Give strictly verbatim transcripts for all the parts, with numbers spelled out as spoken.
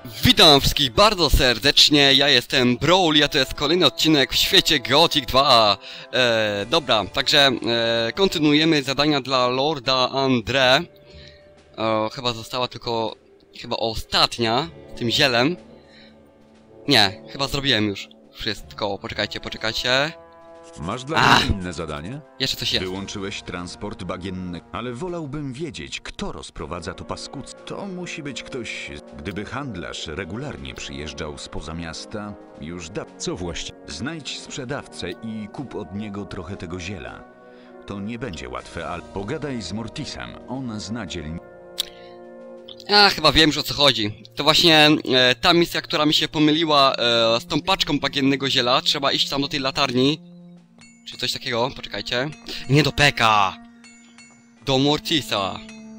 Witam wszystkich bardzo serdecznie, ja jestem Brawl, a to jest kolejny odcinek w świecie Gothic dwa. E, dobra, także e, kontynuujemy zadania dla Lorda Andre. E, chyba została tylko, chyba ostatnia, z tym zielem. Nie, chyba zrobiłem już wszystko, poczekajcie, poczekajcie. Masz dla mnie inne zadanie? Jeszcze coś jest. Wyłączyłeś transport bagienny, ale wolałbym wiedzieć, kto rozprowadza to paskudztwo. To musi być ktoś... Gdyby handlarz regularnie przyjeżdżał spoza miasta, już da... Co właściwie? Znajdź sprzedawcę i kup od niego trochę tego ziela. To nie będzie łatwe, ale pogadaj z Mortisem, on zna dzielnicę. A, chyba wiem już o co chodzi. To właśnie e, ta misja, która mi się pomyliła e, z tą paczką bagiennego ziela. Trzeba iść tam do tej latarni. Czy coś takiego, poczekajcie. Nie do Peka! Do Mortisa.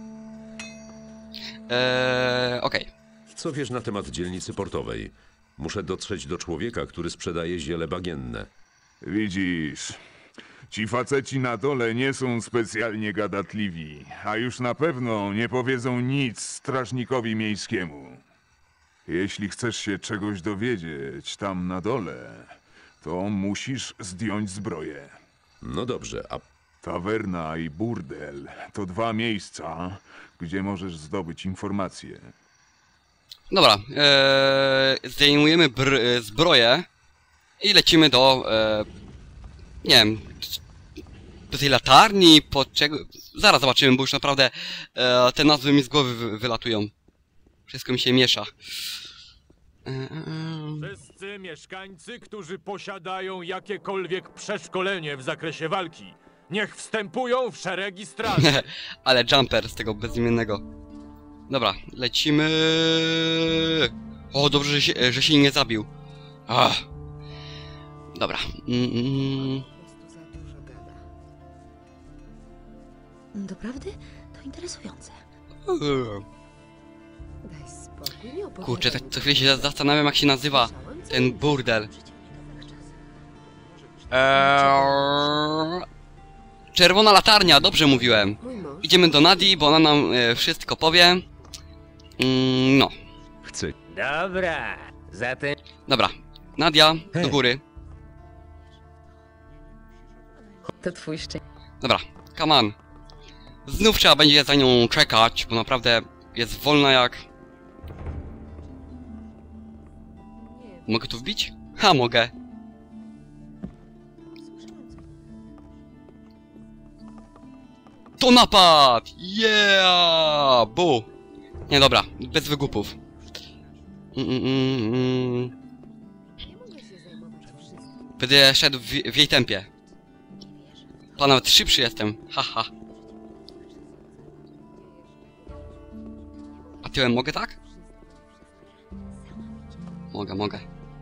Eee, okej. Okay. Co wiesz na temat dzielnicy portowej? Muszę dotrzeć do człowieka, który sprzedaje ziele bagienne. Widzisz, ci faceci na dole nie są specjalnie gadatliwi, a już na pewno nie powiedzą nic strażnikowi miejskiemu. Jeśli chcesz się czegoś dowiedzieć tam na dole, to musisz zdjąć zbroję. No dobrze, a Tawerna i burdel to dwa miejsca, gdzie możesz zdobyć informacje. Dobra, eee, zdejmujemy br zbroję i lecimy do, eee, nie wiem, do tej latarni, po czego... Zaraz zobaczymy, bo już naprawdę eee, te nazwy mi z głowy wy wylatują. Wszystko mi się miesza. Wszyscy mieszkańcy, którzy posiadają jakiekolwiek przeszkolenie w zakresie walki, niech wstępują w szeregi straży. Ale jumper z tego bezimiennego. Dobra, lecimy. O, dobrze, że się, że się nie zabił. Ach. Dobra. Mm -mm. Doprawdy? To interesujące. Daj spokój, nie opowiadaj. Kurczę, tak co chwilę się zastanawiam, jak się nazywa ten burdel. Eee... Czerwona latarnia, dobrze mówiłem. Idziemy do Nadii, bo ona nam e, wszystko powie. Mm, no. Chcę. Dobra, zatem... Dobra, Nadia, Hej. do góry. To twój szczęście. Dobra, come on. Znów trzeba będzie za nią czekać, bo naprawdę jest wolna jak... Mogę tu wbić? Ha, mogę. To napad! Yeah! Bu! Nie, dobra, bez wygupów. Mm, mm, mm. Będę szedł w, w jej tempie. Pan nawet szybszy jestem, haha. A tyłem mogę tak? Mogę, mogę.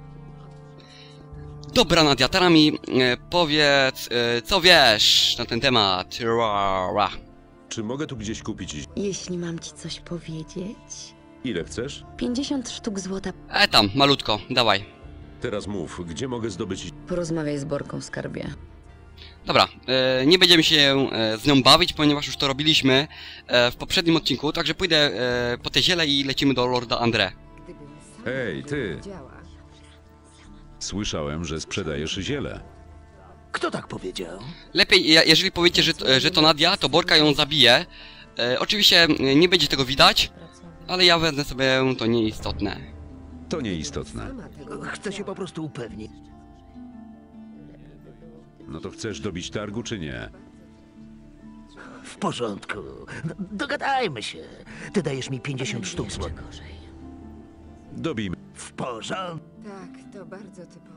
Dobra, Nadia, teraz mi e, powiedz, e, co wiesz na ten temat. Ra, ra. czy mogę tu gdzieś kupić? Jeśli mam ci coś powiedzieć... Ile chcesz? pięćdziesiąt sztuk złota. E tam, malutko, dawaj. Teraz mów, gdzie mogę zdobyć... Porozmawiaj z Borką w skarbie. Dobra, e, nie będziemy się e, z nią bawić, ponieważ już to robiliśmy e, w poprzednim odcinku, także pójdę e, po te ziele i lecimy do Lorda Andre. Hej, ty! Słyszałem, że sprzedajesz ziele. Kto tak powiedział? Lepiej, je- jeżeli powiecie, że, to- że to Nadia, to Borka ją zabije. E, oczywiście e, nie będzie tego widać, ale ja wezmę sobie, to nieistotne. To nieistotne. Chcę się po prostu upewnić. No to chcesz dobić targu, czy nie? W porządku. D- Dogadajmy się. Ty dajesz mi pięćdziesiąt sztuk złota. Dobijmy. W porządku. Tak, to bardzo typowe.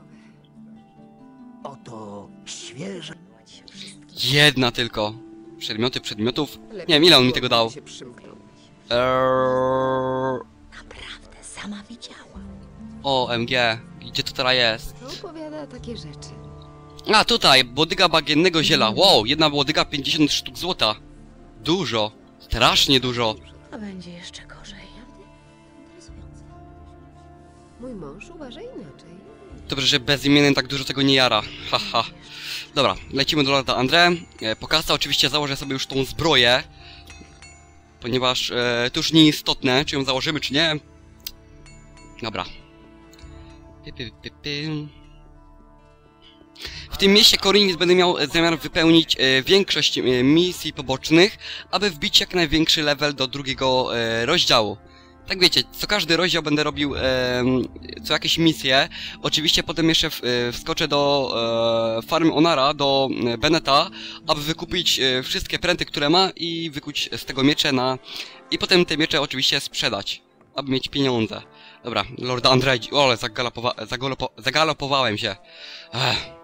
Oto świeże. Jedna tylko. Przedmioty przedmiotów. Nie wiem, ile on mi tego dał. Się przymknął. Eee... Naprawdę, sama widziałam. O, M G. Gdzie to teraz jest? To opowiada takie rzeczy. A, tutaj, łodyga bagiennego ziela. Wow, jedna łodyga, pięćdziesiąt sztuk złota. Dużo. Strasznie dużo. A będzie jeszcze gorzej. Mój mąż uważa inaczej. Dobrze, że bezimienny tak dużo tego nie jara. Haha. Dobra, lecimy do Lorda Andre. E, Pokasta oczywiście założę sobie już tą zbroję. Ponieważ e, to już nieistotne, czy ją założymy, czy nie. Dobra. Py, py, py, py. W tym mieście Khorinis będę miał zamiar wypełnić e, większość e, misji pobocznych, aby wbić jak największy level do drugiego e, rozdziału. Tak wiecie, co każdy rozdział będę robił e, co jakieś misje. Oczywiście potem jeszcze w, e, wskoczę do e, farmy Onara, do e, Beneta, aby wykupić e, wszystkie pręty, które ma i wykuć z tego miecze na... I potem te miecze oczywiście sprzedać, aby mieć pieniądze. Dobra, Lorda Andrej, o, ale zagalopowa zagalopo zagalopowałem się. Ech.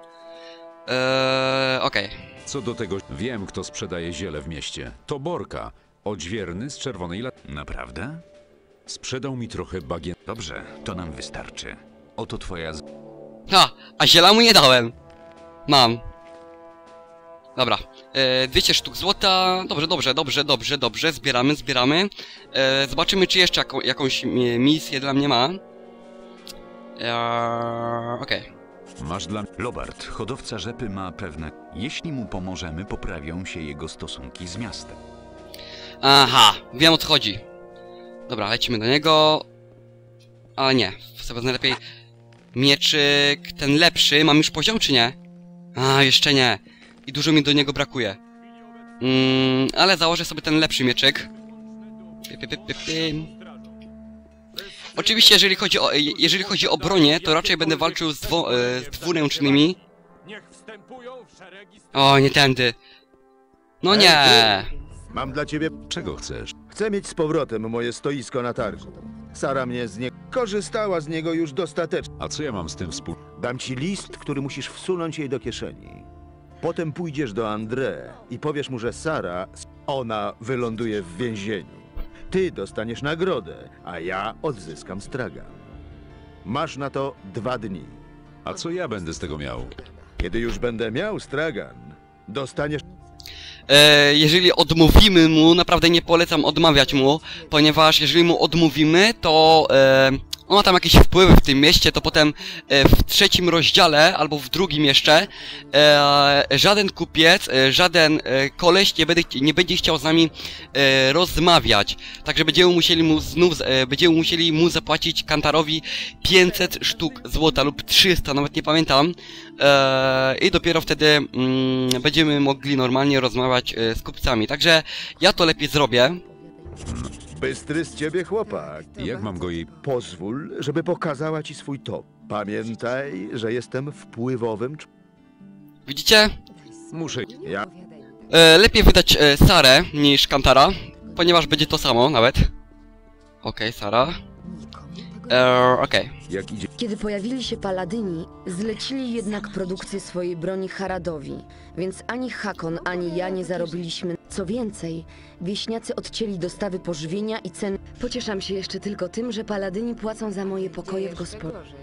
Eee, okej. Okay. Co do tego, wiem, kto sprzedaje ziele w mieście. To Borka, odźwierny z czerwonej lat. Naprawdę? Sprzedał mi trochę bagien. Dobrze, to nam wystarczy. Oto twoja... z- Ha! A ziela mu nie dałem! Mam. Dobra. E, dwieście sztuk złota. Dobrze, dobrze, dobrze, dobrze, dobrze. Zbieramy, zbieramy. E, zobaczymy, czy jeszcze jaką, jakąś misję dla mnie ma. Eee, okej. Okay. Masz dla mnie... Lobart, hodowca rzepy, ma pewne... Jeśli mu pomożemy, poprawią się jego stosunki z miastem. Aha, wiem o co chodzi. Dobra, lecimy do niego. Ale nie, sobie najlepiej mieczyk, ten lepszy. Mam już poziom, czy nie? A, jeszcze nie. I dużo mi do niego brakuje. Mm, ale założę sobie ten lepszy mieczyk. Py, py, py, py, py. Oczywiście, jeżeli chodzi o, jeżeli chodzi o bronię, to raczej będę walczył z, dwo, z dwuręcznymi. O, nie tędy. No nie. Mam dla ciebie... Czego chcesz? Chcę mieć z powrotem moje stoisko na targu. Sara mnie z niego... korzystała z niego już dostatecznie. A co ja mam z tym współ... Dam ci list, który musisz wsunąć jej do kieszeni. Potem pójdziesz do André i powiesz mu, że Sara... ona wyląduje w więzieniu. Ty dostaniesz nagrodę, a ja odzyskam stragan. Masz na to dwa dni. A co ja będę z tego miał? Kiedy już będę miał stragan, dostaniesz... E, jeżeli odmówimy mu, naprawdę nie polecam odmawiać mu, ponieważ jeżeli mu odmówimy, to e, on ma tam jakieś wpływy w tym mieście, to potem e, w trzecim rozdziale, albo w drugim jeszcze, e, żaden kupiec, e, żaden e, koleś nie będzie, nie będzie chciał z nami e, rozmawiać. Także będziemy musieli mu znów, e, będziemy musieli mu zapłacić Kantarowi pięćset sztuk złota lub trzysta, nawet nie pamiętam. E, I dopiero wtedy mm, będziemy mogli normalnie rozmawiać e, z kupcami. Także ja to lepiej zrobię. Bystry z ciebie chłopak. Jak mam go jej... Pozwól, żeby pokazała ci swój top. Pamiętaj, że jestem wpływowym... cz- Widzicie? Muszę... Ja... E, lepiej wydać e, Sarę niż Kantara, ponieważ będzie to samo nawet. Okej, okay, Sara. E, Okej. Okay. Jak idzie... Kiedy pojawili się Paladyni, zlecili jednak produkcję swojej broni Haradowi, więc ani Hakon, ani ja nie zarobiliśmy. Co więcej, wieśniacy odcięli dostawy pożywienia i cen. Pocieszam się jeszcze tylko tym, że Paladyni płacą za moje pokoje w gospodarstwie.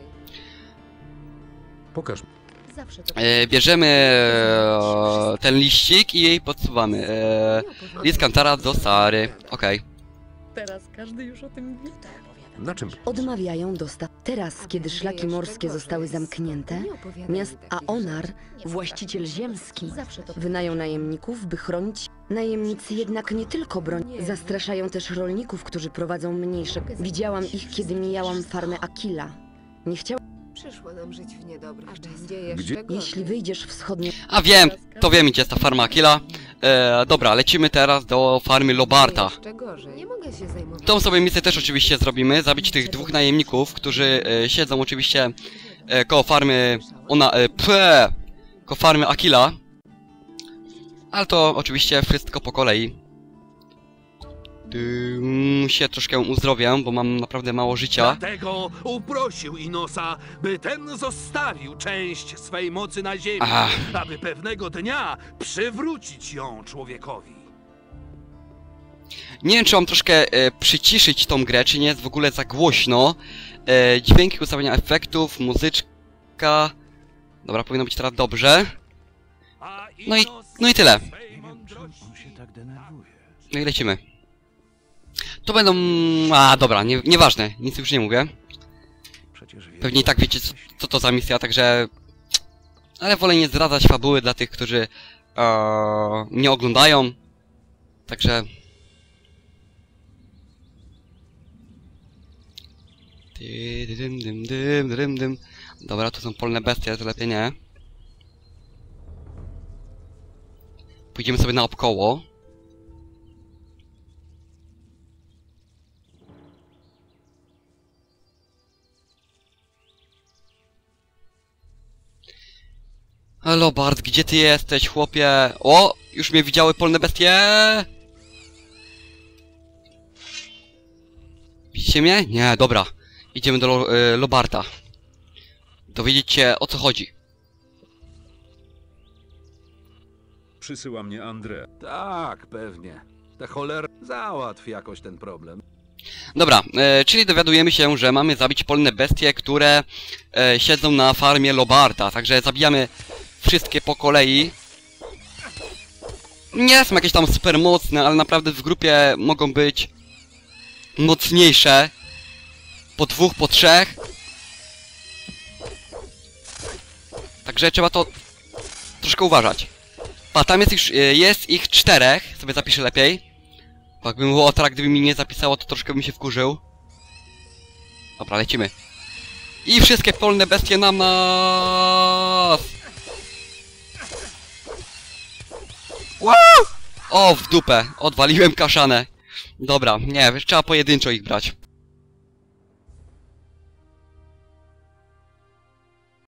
Pokaż. E, bierzemy e, ten liścik i jej podsuwamy. E, list Kantara do Sary. Okej. Okay. Teraz każdy już o tym wie. Na czym? Odmawiają dostaw. Teraz, kiedy szlaki morskie zostały zamknięte, miast Aonar, właściciel ziemski, wynajął najemników, by chronić. Najemnicy jednak nie tylko broń, zastraszają też rolników, którzy prowadzą mniejsze. Widziałam ich, kiedy mijałam farmę Akila. Nie chciałam. Przyszło nam żyć w niedobrych czasach. Gdzie? Jeśli wyjdziesz wschodnio... A wiem, to wiem, gdzie jest ta farma Akila. E, dobra, lecimy teraz do farmy Lobarta. Jeszcze gorzej. Nie mogę się zajmować. Tą sobie misję też oczywiście zrobimy, zabić tych dwóch najemników, którzy e, siedzą oczywiście e, koło farmy... Ona... E, pee, koło farmy Akila. Ale to oczywiście wszystko po kolei. Ym, się troszkę uzdrowię, bo mam naprawdę mało życia. Dlatego uprosił Inosa, by ten zostawił część swej mocy na ziemi, Ach. aby pewnego dnia przywrócić ją człowiekowi. Nie wiem, czy mam troszkę e, przyciszyć tą grę, czy nie jest w ogóle za głośno. E, dźwięki, ustawienia efektów, muzyczka... Dobra, powinno być teraz dobrze. No i, no i tyle. No i lecimy. To będą... A, dobra, nie, nieważne, nic już nie mówię. Pewnie i tak wiecie, co, co to za misja, także... Ale wolę nie zdradzać fabuły dla tych, którzy e, nie oglądają. Także... Ty, dym, dym, dym, dym, dym. Dobra, tu są polne bestie, to lepiej nie. Pójdziemy sobie naokoło. Halo Bart, gdzie ty jesteś, chłopie? O! Już mnie widziały polne bestie! Widzicie mnie? Nie, dobra. Idziemy do Lo y Lobarta. Dowiedzieć się, o co chodzi. Przysyła mnie André. Tak, pewnie. Ta cholera załatwi jakoś ten problem. Dobra, e, czyli dowiadujemy się, że mamy zabić polne bestie, które e, siedzą na farmie Lobarta. Także zabijamy wszystkie po kolei. Nie są jakieś tam super mocne, ale naprawdę w grupie mogą być mocniejsze. Po dwóch, po trzech. Także trzeba to troszkę uważać. A tam jest ich, jest ich czterech, sobie zapiszę lepiej. Bo jakbym było tak, gdyby mi nie zapisało, to troszkę bym się wkurzył. Dobra, lecimy. I wszystkie polne bestie na nas! Wow! O, w dupę. Odwaliłem kaszanę. Dobra, nie, trzeba pojedynczo ich brać.